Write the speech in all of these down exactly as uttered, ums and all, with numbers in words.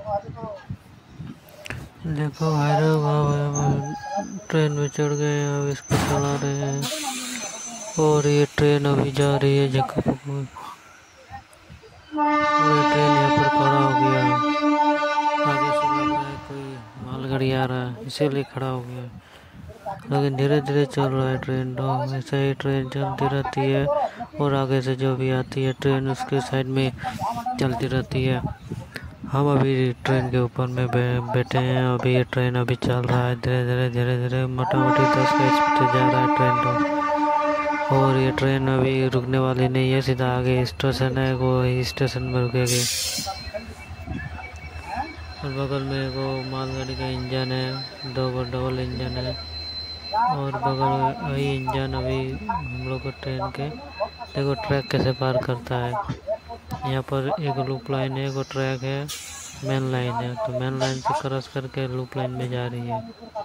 देखो भाई लोग ट्रेन में चढ़ गए हैं, अब इसको चला रहे हैं और ये ट्रेन अभी जा रही है जगह पर। और ये ट्रेन यहाँ पर खड़ा हो गया है, आगे से लग रहा है कोई मालगाड़ी आ रहा है इसीलिए खड़ा हो गया है। लेकिन धीरे धीरे चल रहा है ट्रेन, तो ऐसे ही ट्रेन चलती रहती है और आगे से जो भी आती है ट्रेन उसके साइड में चलती रहती है। हम अभी ट्रेन के ऊपर में बैठे हैं, अभी ये ट्रेन अभी चल रहा है धीरे धीरे धीरे धीरे मोटा मोटी दस का स्पीड से जा रहा है ट्रेन तो। और ये ट्रेन अभी रुकने वाली नहीं है, सीधा आगे स्टेशन है वो स्टेशन में रुकेगी। और बगल में वो मालगाड़ी का इंजन है, दो डबल इंजन है और बगल में वही इंजन अभी हम लोग को ट्रेन के देखो ट्रैक कैसे पार करता है। यहाँ पर एक लूप लाइन है, एक ट्रैक है, मेन लाइन है, तो मेन लाइन से क्रॉस करके लूप लाइन में जा रही है।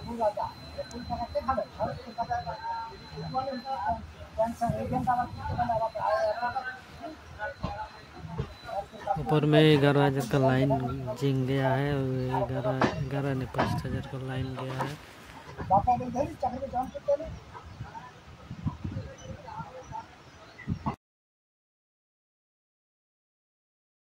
ऊपर में ग्यारह हजार का लाइन जिंग गया है, ग्यारह ग्यारह ने पाँच हजार का लाइन गया है।